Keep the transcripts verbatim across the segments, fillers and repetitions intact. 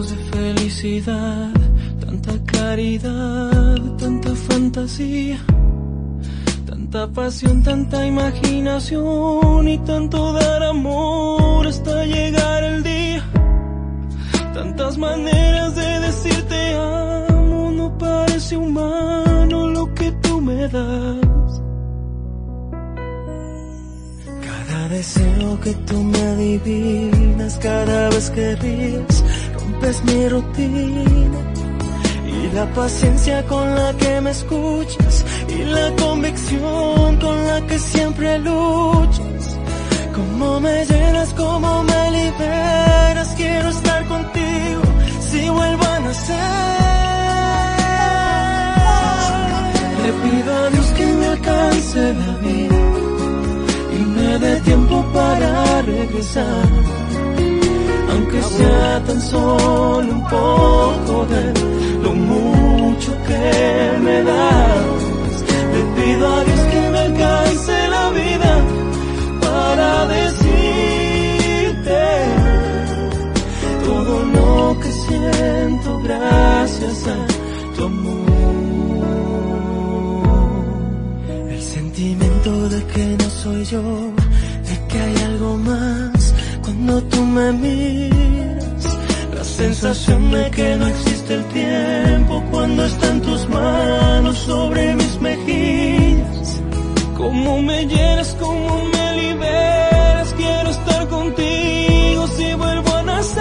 de felicidad, tanta claridad, tanta fantasía, tanta pasión, tanta imaginación y tanto dar amor hasta llegar el día. Tantas maneras de decirte amo, no parece humano lo que tú me das. Cada deseo que tú me adivinas, cada vez que ríes, rompes mi rutina. Y la paciencia con la que me escuchas, y la convicción con la que siempre luchas. Cómo me llenas, cómo me liberas, quiero estar contigo si vuelvo a nacer. Le pido a Dios que me alcance la vida y me dé tiempo para regresar, aunque sea tan solo un poco de lo mucho que me das. Le pido a Dios que me alcance la vida para decirte todo lo que siento gracias a tu amor. El sentimiento de que no soy yo, de que hay algo más cuando tú me miras, la sensación de que no existe el tiempo cuando está en tus manos sobre mis mejillas. Cómo me llenas, cómo me liberas, quiero estar contigo si vuelvo a nacer.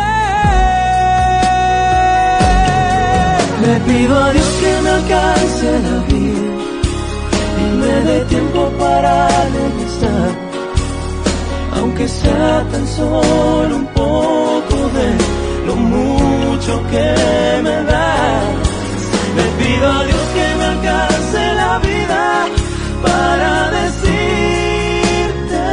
Le pido a Dios que me alcance la vida y me dé tiempo para regresar, aunque sea tan solo un poco de lo mucho que me das. Le pido a Dios que me alcance la vida para decirte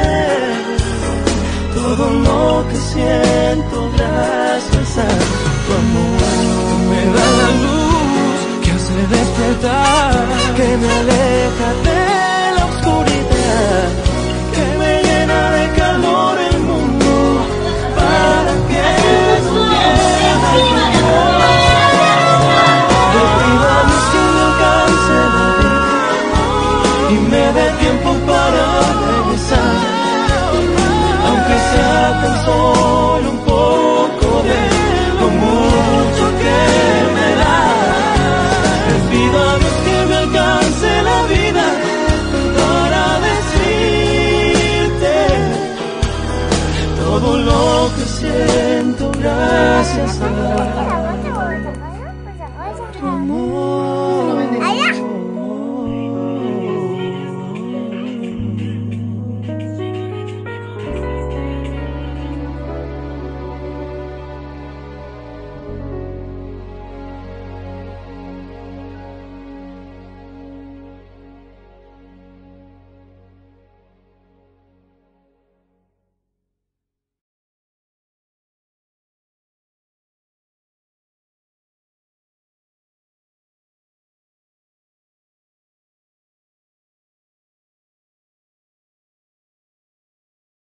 todo lo que siento gracias a tu amor. Me da la luz que hace despertar, que me aleja de la oscuridad, que me llena de calor el mundo, para que no pierda el amor. Le pido a Dios que me alcance la vida y me dé tiempo para regresar, aunque sea tan solo un poco de lo mucho que me das. Le pido a Dios que me alcance la vida para decirte todo lo que siento gracias a